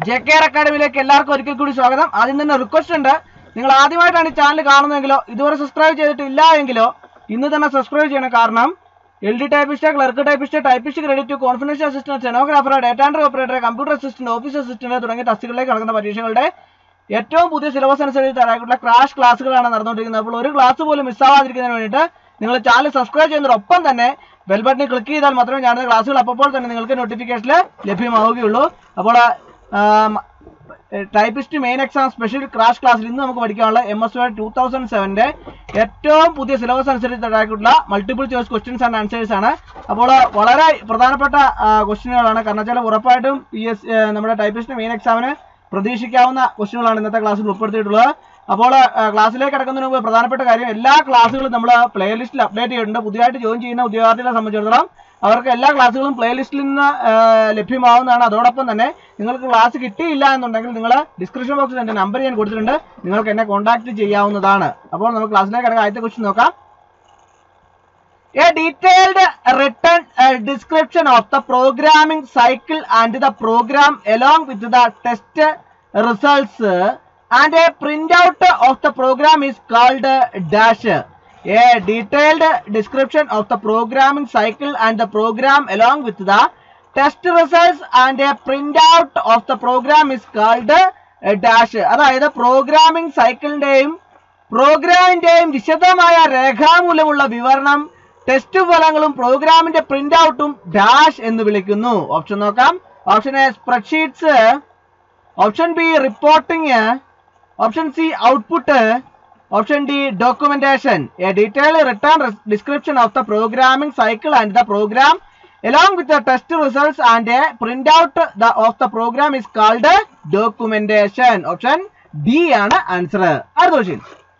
JKR അക്കാഡമിയിലേക്ക് എല്ലാവർക്കും ഒരിക്കൽ കൂടി സ്വാഗതം. ആദ്യം തന്നെ റിക്വസ്റ്റ് ഉണ്ട്, നിങ്ങൾ ആദ്യമായിട്ടാണ് ഈ ചാനൽ കാണുന്നതെങ്കിലോ ഇതുവരെ സബ്സ്ക്രൈബ് ചെയ്തിട്ടില്ല എങ്കിലോ ഇന്ന് തന്നെ സബ്സ്ക്രൈബ് ചെയ്യണം. കാരണം LD typist, clerk typist, typist credit, confidential assistant, stenographer, data entry operator, computer assistant, office assistant തുടങ്ങിയ തസ്തികകളിലേക്ക് നടക്കുന്ന പരീക്ഷകളുടെ ഏറ്റവും പുതിയ സിലബസ് അനുസരിച്ച് തയ്യാറായിട്ടുള്ള ക്രാഷ് ക്ലാസ്സുകളാണ് നടന്നുകൊണ്ടിരിക്കുന്നത്. അപ്പോൾ ഒരു ക്ലാസ് പോലും മിസ്സാവാതിരിക്കുന്നതിന് വേണ്ടിയിട്ട് നിങ്ങൾ ചാനൽ സബ്സ്ക്രൈബ് ചെയ്യുന്നതിനൊപ്പം തന്നെ ബെൽ ബട്ടണിൽ ക്ലിക്ക് ചെയ്താൽ മാത്രമേ ഞാൻ ക്ലാസ്സുകൾ അപ്പോൾ തന്നെ നിങ്ങൾക്ക് നോട്ടിഫിക്കേഷനിൽ ലഭ്യമാവുകയുള്ളൂ. അപ്പോൾ typist main exam special crash ക്ലാസ്സിൽ ഇന്ന് നമുക്ക് പഠിക്കാനുള്ള MS Word 2007 ഏറ്റവും പുതിയ സിലബസ് അനുസരിച്ച് തയ്യാറാക്കിയിട്ടുള്ള multiple choice questions and answers ആണ്. അപ്പോൾ വളരെ പ്രധാനപ്പെട്ട ക്വസ്റ്റ്യനുകളാണ്. കാരണം വെച്ചാൽ ഉറപ്പായിട്ടും നമ്മുടെ ടൈപ്പിസ്റ്റ് മെയിൻ എക്സാമിന് പ്രതീക്ഷിക്കാവുന്ന ക്വസ്റ്റ്യനുകളാണ് ഇന്നത്തെ ക്ലാസ്സിൽ ഉൾപ്പെടുത്തിയിട്ടുള്ളത്. അപ്പോൾ ക്ലാസ്സിലേക്ക് കിടക്കുന്നതിന് മുമ്പ് പ്രധാനപ്പെട്ട കാര്യം, എല്ലാ ക്ലാസ്സുകളും നമ്മൾ പ്ലേലിസ്റ്റിൽ അപ്ഡേറ്റ് ചെയ്തിട്ടുണ്ട്. പുതിയതായിട്ട് ജോയിൻ ചെയ്യുന്ന ഉദ്യോഗാർത്ഥികളെ സംബന്ധിച്ചിടത്തോളം അവർക്ക് എല്ലാ ക്ലാസ്സുകളും പ്ലേലിസ്റ്റിൽ നിന്ന് ലഭ്യമാവുന്നതാണ്. അതോടൊപ്പം തന്നെ നിങ്ങൾക്ക് ക്ലാസ് കിട്ടിയില്ല എന്നുണ്ടെങ്കിൽ നിങ്ങൾ ഡിസ്ക്രിപ്ഷൻ ബോക്സിൽ എൻ്റെ നമ്പർ ഞാൻ കൊടുത്തിട്ടുണ്ട്, നിങ്ങൾക്ക് എന്നെ കോൺടാക്ട് ചെയ്യാവുന്നതാണ്. അപ്പോൾ നമുക്ക് ക്ലാസ്സിലേക്ക് കിടക്കുക. ആദ്യത്തെ ക്വസ്റ്റ്യൻ നോക്കാം. A detailed written description of the programming cycle and the program along with the test results and a printout of the program is called dash. A detailed description of the programming cycle and the program along with the test results and a printout of the program is called dash. അതായത് programming സൈക്കിളിന്റെയും പ്രോഗ്രാമിന്റെയും വിശദമായ രേഖാമൂലമുള്ള വിവരണം, test ഫലങ്ങളും പ്രോഗ്രാമിന്റെ print ഔട്ടും dash എന്ന് വിളിക്കുന്നു. ഓപ്ഷൻ നോക്കാം. Option A spreadsheets, option B reporting, option C output, option D documentation. A detailed written description of the programming cycle and the program along with the test results and a printout of the program is called documentation. Option D ആണ് answer. അടുത്ത question.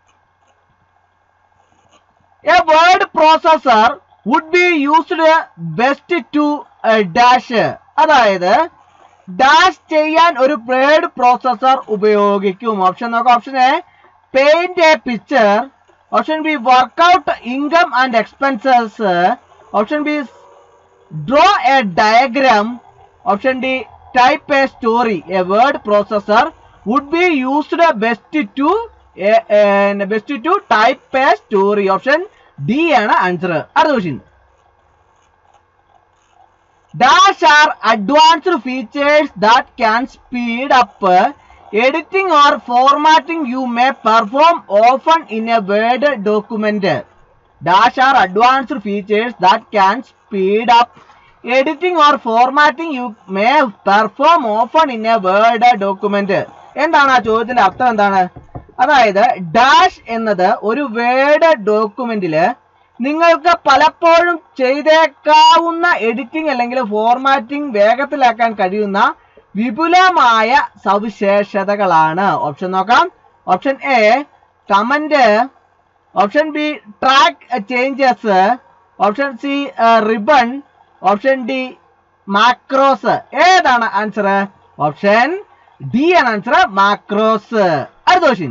A word processor would be used best to dash. അതായത് dash ചെയ്യാൻ ഒരു word processor ഉപയോഗിക്കും. Option നോക്കാം. Option A paint a picture, option B work out income and expenses, option B draw a diagram, option D type a story. A word processor would be used best to type a story. Option D ആണ് answer. അടുത്ത question. Dash are advanced features that can speed up editing or formatting you may perform often in a Word document. Dash are advanced features that can speed up editing or formatting you may perform often in a Word document. എന്താണ് ആ ചോദ്യത്തിന്റെ അർത്ഥം? എന്താണ്? അതായത് dash എന്നത് ഒരു word ഡോക്യുമെന്റില് നിങ്ങൾക്ക് പലപ്പോഴും ചെയ്തേക്കാവുന്ന എഡിറ്റിംഗ് അല്ലെങ്കിൽ ഫോർമാറ്റിംഗ് വേഗത്തിലാക്കാൻ കഴിയുന്ന വിപുലമായ സവിശേഷതകളാണ്. ഓപ്ഷൻ നോക്കാം. Option A comment, option B track changes, option C ribbon, option D macros. ഏതാണ് ആൻസർ? ഓപ്ഷൻ ഡി ആണ് ആൻസർ, മാക്രോസ്. അടുത്ത question.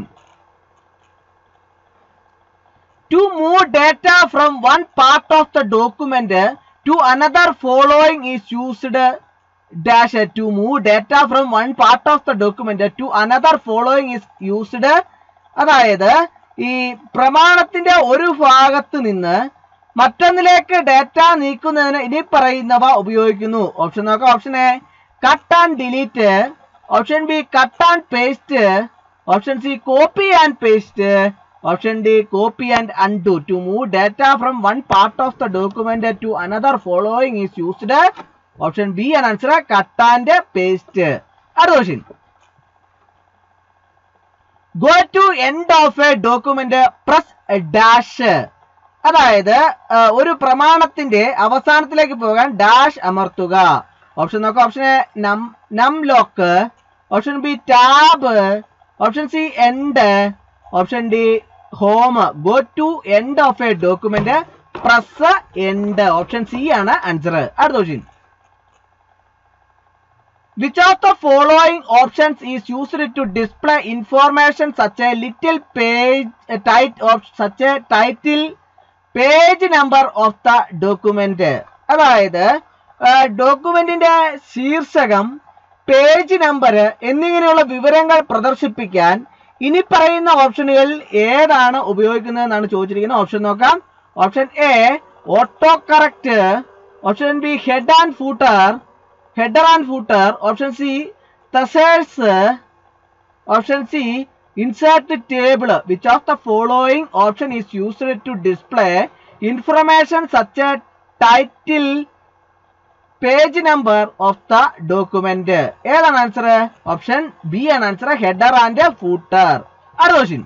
To move data from one part of the document to another following is used dash. To move data from one part of the document to another following is used. അതായത് ഈ പ്രമാണത്തിന്റെ ഒരു ഭാഗത്ത് നിന്ന് മറ്റൊന്നിലേക്ക് data നീക്കുന്നതിന് ഇനി പറയുന്നവ ഉപയോഗിക്കുന്നു. Option നോക്കാം. Option A cut and delete, option B cut and paste, option C copy and paste, option D copy and undo. To move data from one part of the document to another following is used. Option B an answer, cut and paste. Other question. Go to end of a document, press a dash. അതായത് ഒരു പ്രമാണത്തിന്റെ അവസാനത്തിലേക്ക് പോകാൻ dash അമർത്തുക. Option നോക്കാം. Option A num lock, option B tab, option C end, option D home. Go to end of a document, press end. Option C ആണ് answer. അടുത്ത question. Which of the following options is used to display information such a little page such a title, page number of the document? അതായത് ഡോക്യുമെന്റിന്റെ ശീർഷകം, page number എന്നിങ്ങനെയുള്ള വിവരങ്ങൾ പ്രദർശിപ്പിക്കാൻ ഇനി പറയുന്ന ഓപ്ഷനുകളിൽ ഏതാണ് ഉപയോഗിക്കുന്നതെന്നാണ് ചോദിച്ചിരിക്കുന്നത്. ഓപ്ഷൻ നോക്കാം. Option A autocorrect, option B header and footer, option C thesaurus, option C insert table. Which of the following option is used to display information such a title, page number of the document? ഏതാണ് answer? Option B ആണ് answer, header and footer. അടുത്ത question.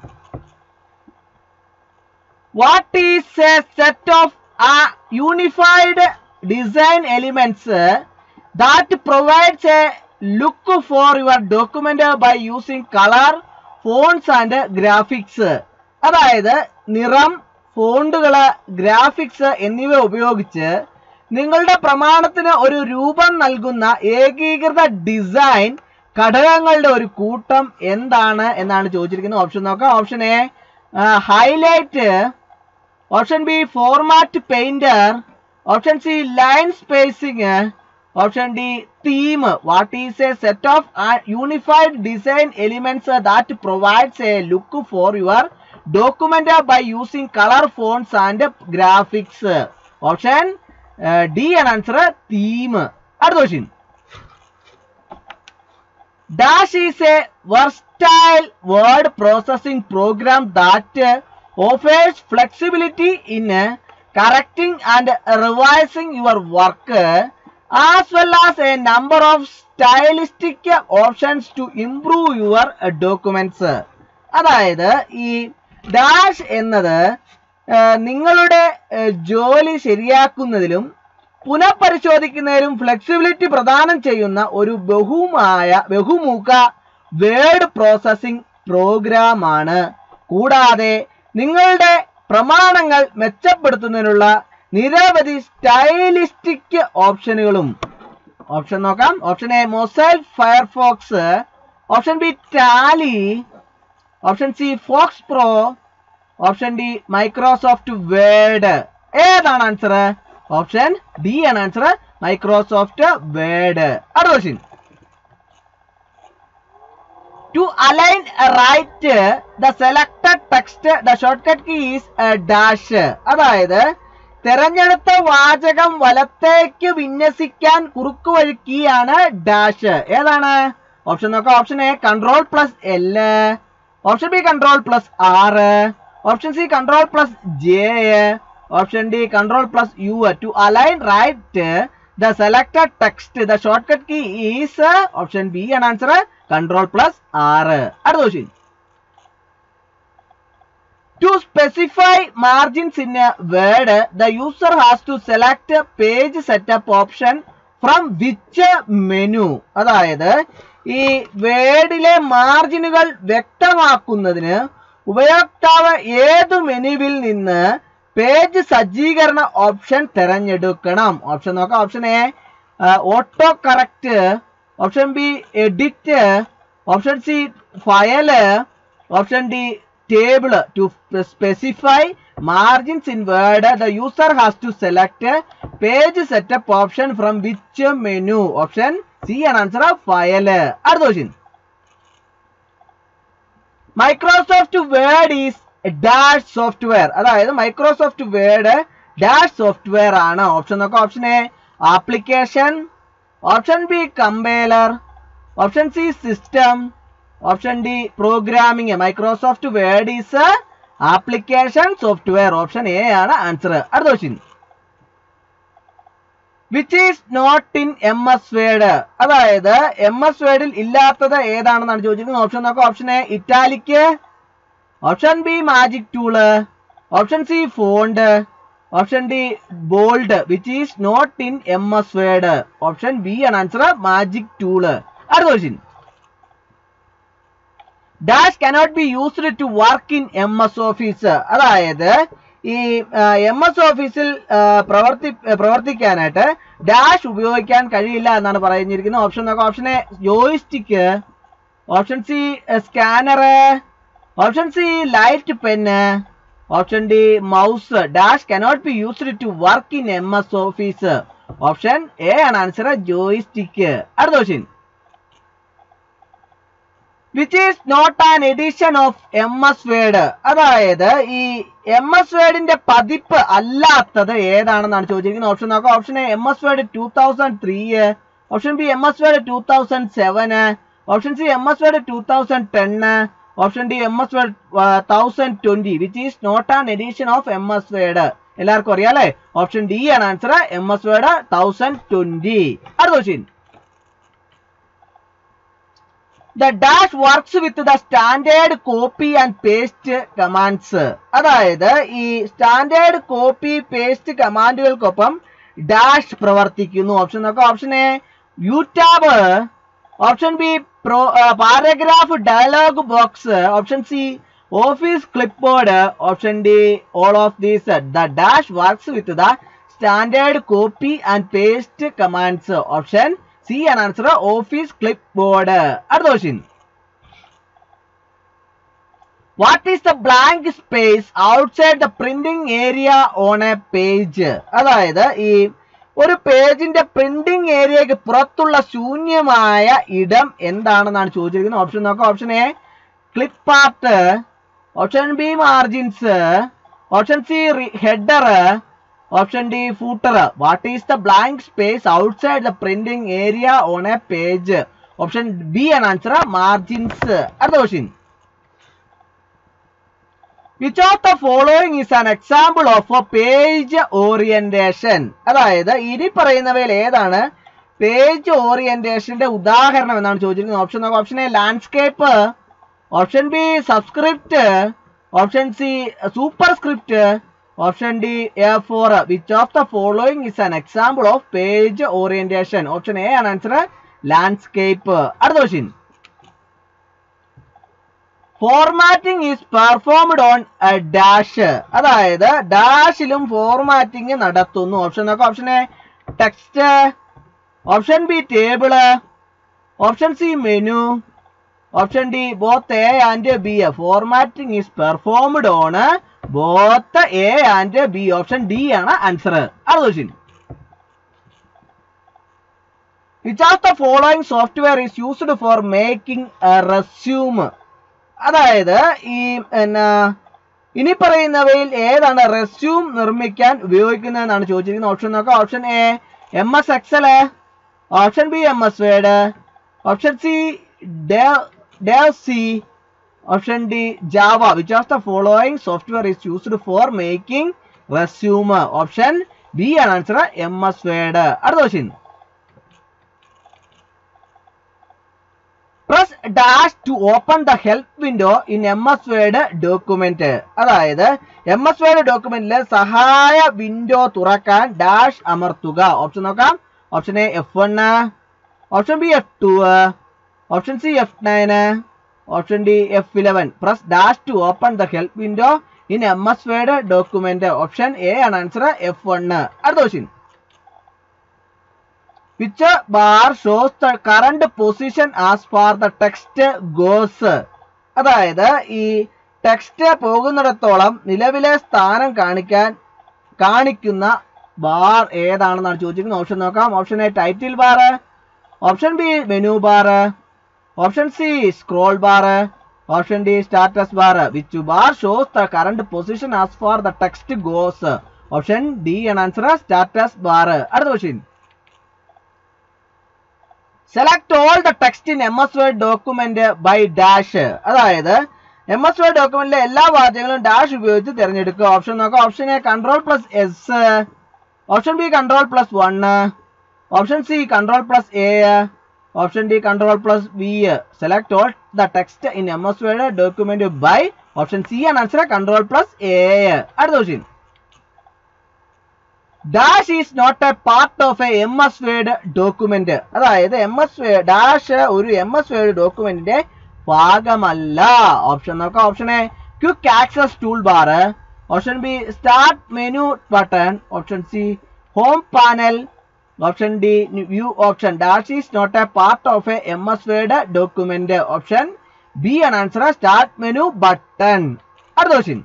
What is a set of unified design elements that provides a look for your document by using colour, fonts and graphics? അതായത് നിറം, ഫോണ്ടുകള്, graphics എന്നിവ ഉപയോഗിച്ച് നിങ്ങളുടെ പ്രമാണത്തിന് ഒരു രൂപം നൽകുന്ന ഏകീകൃത ഡിസൈൻ ഘടകങ്ങളുടെ ഒരു കൂട്ടം എന്താണ് എന്നാണ് ചോദിച്ചിരിക്കുന്നത്. ഓപ്ഷൻ നോക്കാം. Option A highlight, option B format painter, option C line spacing, option D theme. What is a set of unified design elements that provides a look for your document by using colour, fonts and graphics? Option D ആണ് answer, theme. അടുത്ത question. Dash is a versatile word processing program that offers flexibility in correcting and revising your work as well as a number of stylistic options to improve your documents. അതായത് ഈ dash എന്നത് നിങ്ങളുടെ ജോലി ശരിയാക്കുന്നതിലും പുനഃപരിശോധിക്കുന്നതിലും flexibility പ്രദാനം ചെയ്യുന്ന ഒരു ബഹുമുഖ word processing programme ആണ്. കൂടാതെ നിങ്ങളുടെ പ്രമാണങ്ങൾ മെച്ചപ്പെടുത്തുന്നതിനുള്ള നിരവധി സ്റ്റൈലിസ്റ്റിക് ഓപ്ഷനുകളും. ഓപ്ഷൻ നോക്കാം. Option A Mosaic Firefox, option B Tally, option C FoxPro, option D Microsoft Word. ഏതാണ് ആൻസർ? ഓപ്ഷൻ ഡി ആണ് ആൻസർ, മൈക്രോസോഫ്റ്റ് വേർഡ്. അടുത്ത question. To align right the selected text the shortcut key is dash. അതായത് തെരഞ്ഞെടുത്ത വാചകം വലത്തേക്ക് വിന്യസിക്കാൻ കുറുക്കുവഴി key ആണ് ഡാഷ്. ഏതാണ്? ഓപ്ഷൻ നോക്കാം. Option A control plus L, option B control plus R, option C control plus J, option D control plus U. To align right the selected text the shortcut key is option B ആണ് answer, control plus R. അടുത്ത question. To specify margins in a word, the user has to select a page setup option from which menu? അതായത് ഈ വേർഡിലെ മാർജിനുകൾ വ്യക്തമാക്കുന്നതിന് ഉപയോക്താവ് ഏത് മെനുവിൽ നിന്ന് page സജ്ജീകരണ option തിരഞ്ഞെടുക്കണം? ഓപ്ഷൻ നോക്കാം. Option A autocorrect, option B edit, option C file, option D table. To specify margins in Word, the user has to select a page setup option from which menu? Option C and answer file. അടുത്ത question. Microsoft Word is dash software. അതായത് Microsoft Word dash software ആണ്. Option നോക്കാം. Option A application, option B compiler, option C system, option D programming. Microsoft Word is application software. Option A ആണ് answer. അടുത്ത question. Which is not in MS Word. അതായത് MS വേർഡിൽ ഇല്ലാത്തത് ഏതാണെന്നാണ് ചോദിച്ചിരിക്കുന്നത്. Option നോക്കാം. Option A italic, option B magic tool, option C font, option D bold. Which is not in MS Word. Option B ആണ് answer, magic tool. അടുത്ത question. Dash cannot be used to work in MS office. അതായത് ഈ MS ഓഫീസിൽ പ്രവർത്തിക്കാനായിട്ട് dash ഉപയോഗിക്കാൻ കഴിയില്ല എന്നാണ് പറഞ്ഞിരിക്കുന്നത്. Option നോക്കാം. Option A joystick, option C scanner, option C light pen, option D mouse. Dash cannot be used to work in MS office. Option A ആണ് answer, joystick. അടുത്ത question. Which is not an edition of MS Word. അതായത് ഈ MS Wordന്റെ പതിപ്പ് അല്ലാത്തത് ഏതാണെന്നാണ് ചോദിച്ചിരിക്കുന്നത്. Option നോക്കാം. Option A MS Word 2003, option B MS Word 2007, option C MS Word 2010, option D MS Word 1020. Which is not an edition of MS Word. എല്ലാവർക്കും അറിയാം അല്ലേ? Option D ആണ് ആൻസർ, MS Word 1020. അടുത്ത question. The dash works with the standard copy and paste commands. അതായത് ഈ standard copy paste കമാൻഡുകൾക്കൊപ്പം dash പ്രവർത്തിക്കുന്നു. Option നോക്കാം. Option A view tab, option B paragraph dialog box, option C office clipboard, option D all of these. The dash works with the standard copy and paste commands. Option C ആണ് answer, office clipboard. അടുത്ത question. What is the blank space outside the printing area on a page? അതായത് ഈ ഒരു പേജിന്റെ printing ഏരിയക്ക് പുറത്തുള്ള ശൂന്യമായ ഇടം എന്താണെന്നാണ് ചോദിച്ചിരിക്കുന്നത്. ഓപ്ഷൻ നോക്കാം. Option A clip art, option B margins, option C header, option D footer. What is the blank space outside the printing area on a page? Option B ആണ് ആൻസർ, മാർജിൻസ്. അടുത്ത question. Which of the following is an example of a page orientation? അതായത് ഇനി പറയുന്നവയിൽ ഏതാണ് page ഓറിയന്റേഷന്റെ ഉദാഹരണം എന്നാണ് ചോദിച്ചിരിക്കുന്നത്. Option നോക്കാം. Option A landscape, option B subscript, option C superscript, option D A4. Which of the following is an example of page orientation? Option A ആണ് answer, landscape. അടുത്ത question. Formatting is performed on a dash. അതായത് ഡാഷിലും formatting നടത്തുന്നു. Option നോക്കാം. Option A text, option B table, option C menu, option D both A and B. Formatting is performed on both A and B. Option D ആണ് answer. അടുത്ത question. Which of the following software is used for making a resume? അതായത് ഈ ഇനി പറയുന്നവയിൽ ഏതാണ് resume നിർമ്മിക്കാൻ ഉപയോഗിക്കുന്നതെന്നാണ് ചോദിച്ചിരിക്കുന്നത്. Option നോക്കാം. Option A MS Excel, option B MS Word, option C Dev C, option D Java. Which of the following software is used for making resume? Option B ആണ് answer, MS Word. അടുത്ത question. Press dash to open the help window in MS Word document. അതായത് MS Word ഡോക്യുമെന്റിലെ സഹായ window തുറക്കാൻ dash അമർത്തുക. Option നോക്കാം. Option A F1, option B F2, option C F9, option D F11. Press dash to open the help window in MS Word document. Option A ആണ് answer, F1. അടുത്ത question. Which bar shows the current position as far the text goes? അതായത് ഈ text പോകുന്നിടത്തോളം നിലവിലെ സ്ഥാനം കാണിക്കുന്ന bar ഏതാണെന്നാണ് ചോദിച്ചിരിക്കുന്നത്. Option നോക്കാം. Option A title bar, option B menu bar, option C scroll bar, option D status bar. Which bar shows the current position as far the text goes? Option D ആണ് answer, status bar. അടുത്ത question. Select all the text in MS Word document by dash. അതായത് MS Word ഡോക്യുമെന്റിലെ എല്ലാ വാചകങ്ങളും dash ഉപയോഗിച്ച് തിരഞ്ഞെടുക്കുക. Option നോക്കാം. Option A Ctrl+S, option B Ctrl+1, option C Ctrl+A, option D Ctrl+V. Select all the text in MS Word document by option C ആണ് answer, Ctrl+A. അടുത്ത question. Dash is not a part of a MS Word document. അതായത് dash ഒരു MS Word ഡോക്യുമെന്റിന്റെ ഭാഗമല്ല. Option നോക്കാം. Option A quick access toolbar, option B start menu button, option C home panel, option D view option. Dash is not a part of a MS Word document. Option B ആണ് answer, start menu button. അടുത്ത question.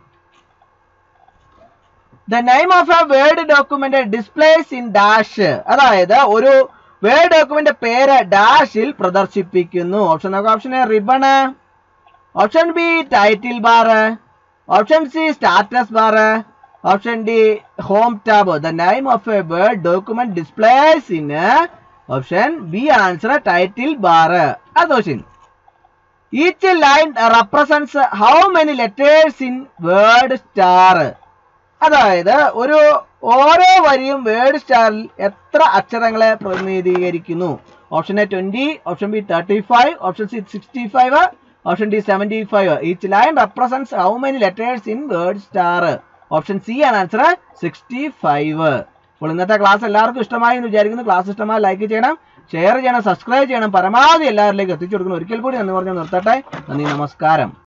The name of a Word document displays in dash. അതായത് Word document പേര് ഡാഷിൽ പ്രദർശിപ്പിക്കുന്നു. Option നോക്കാം. Option A ribbon, option B title bar, option C status bar, option D home tab. The name of a Word document displays in option B answer title bar. അടുത്ത question. Each line represents how many letters in WordStar. അതായത് ഓരോ വരിയും വേർഡ് സ്റ്റാറിൽ എത്ര അക്ഷരങ്ങളെ പ്രതിനിധീകരിക്കുന്നു? Option A 20, option B 35, option C 65, option D 75. Each line represents how many letters in WordStar. Option C ആണ് ആൻസർ 65. അപ്പോൾ ഇന്നത്തെ ക്ലാസ് എല്ലാവർക്കും ഇഷ്ടമായി എന്ന് വിചാരിക്കുന്നു. ക്ലാസ് ഇഷ്ടമായി ലൈക്ക് ചെയ്യണം, ഷെയർ ചെയ്യണം, സബ്സ്ക്രൈബ് ചെയ്യണം, പരമാവധി എല്ലാവരിലേക്ക് എത്തിച്ചു കൊടുക്കണം. ഒരിക്കൽ കൂടി നന്ദി പറഞ്ഞു നിർത്തട്ടെ. നന്ദി, നമസ്കാരം.